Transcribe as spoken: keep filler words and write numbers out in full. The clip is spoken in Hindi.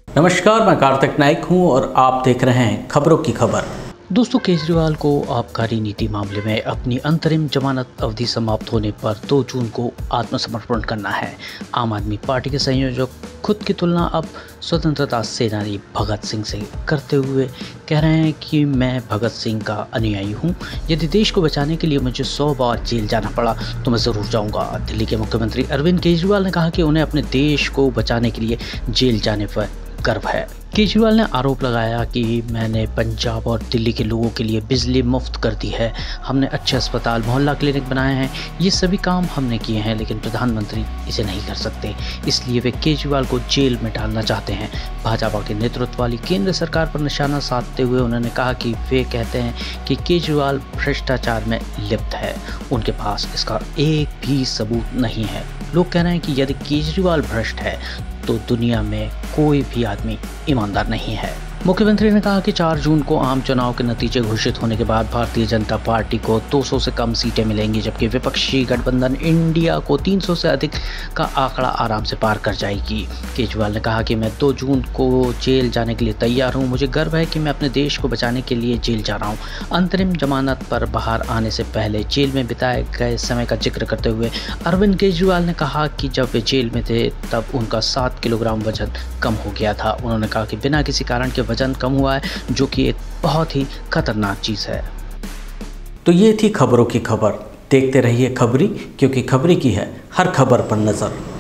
नमस्कार, मैं कार्तिक नाइक हूं और आप देख रहे हैं खबरों की खबर। दोस्तों, केजरीवाल को आबकारी नीति मामले में अपनी अंतरिम जमानत अवधि समाप्त होने पर दो जून को आत्मसमर्पण करना है। आम आदमी पार्टी के संयोजक खुद की तुलना अब स्वतंत्रता सेनानी भगत सिंह से करते हुए कह रहे हैं कि मैं भगत सिंह का अनुयायी हूं। यदि देश को बचाने के लिए मुझे सौ बार जेल जाना पड़ा तो मैं ज़रूर जाऊंगा। दिल्ली के मुख्यमंत्री अरविंद केजरीवाल ने कहा कि उन्हें अपने देश को बचाने के लिए जेल जाने पर गर्व है। केजरीवाल ने आरोप लगाया कि मैंने पंजाब और दिल्ली के लोगों के लिए बिजली मुफ्त कर दी है, हमने अच्छे अस्पताल, मोहल्ला क्लिनिक बनाए हैं, ये सभी काम हमने किए हैं, लेकिन प्रधानमंत्री इसे नहीं कर सकते, इसलिए वे केजरीवाल को जेल में डालना चाहते हैं। भाजपा के नेतृत्व वाली केंद्र सरकार पर निशाना साधते हुए उन्होंने कहा कि वे कहते हैं कि केजरीवाल भ्रष्टाचार में लिप्त है, उनके पास इसका एक भी सबूत नहीं है। लोग कह रहे हैं कि यदि केजरीवाल भ्रष्ट है तो दुनिया में कोई भी आदमी ईमानदार नहीं है। मुख्यमंत्री ने कहा कि चार जून को आम चुनाव के नतीजे घोषित होने के बाद भारतीय जनता पार्टी को दो सौ से कम सीटें मिलेंगी, जबकि विपक्षी गठबंधन इंडिया को तीन सौ से अधिक का आंकड़ा आराम से पार कर जाएगी। केजरीवाल ने कहा कि मैं दो जून को जेल जाने के लिए तैयार हूं, मुझे गर्व है कि मैं अपने देश को बचाने के लिए जेल जा रहा हूं। अंतरिम जमानत पर बाहर आने से पहले जेल में बिताए गए समय का जिक्र करते हुए अरविंद केजरीवाल ने कहा कि जब वे जेल में थे तब उनका सात किलोग्राम वजन कम हो गया था। उन्होंने कहा कि बिना किसी कारण के वजन कम हुआ है, जो कि एक बहुत ही खतरनाक चीज़ है। तो ये थी खबरों की खबर। देखते रहिए खबरी, क्योंकि खबरी की है हर खबर पर नज़र।